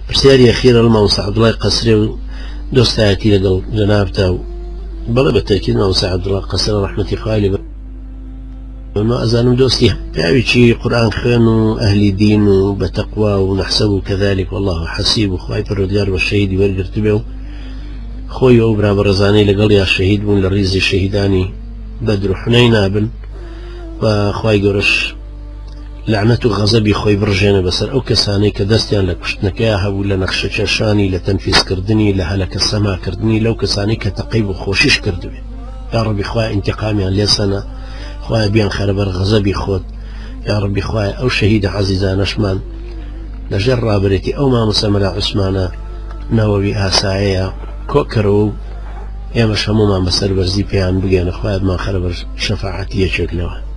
پرسیاری أخيرا الموسى عبد الله قسري دوستاتي لقل جنابته بلا بالتأكيد موسى عبد الله قسري رحمتي خالي ما أزالم دوستي تعبي قرآن خير أهل دين وبتقوى ونحسبه كذلك والله حسيب وخواي بالرجال والشهيد والجرتبه خوي أوبرا برزاني لقل يا الشهيد من للريز الشهيداني بدر حنين بن وخواي قرش لعنة غضبي خوي برجينا بسر أو كساني كدستيان لكشتنكاها ولا نخشة شاني لتنفيذ كردني لهلك السماء كردني لو كساني كتقيب وخوشش كردني يا ربي خواي انتقامي عن لسنا خواي بيان خربر غضبي خود يا ربي خواي أو شهيد عزيزا نشمان لجر بريتي أو ما مسمى عثمان نووي آسايا كوكرو يا مش هموما مسر برزي بيان بقينا خواي ما خربر شفاعتي يشك له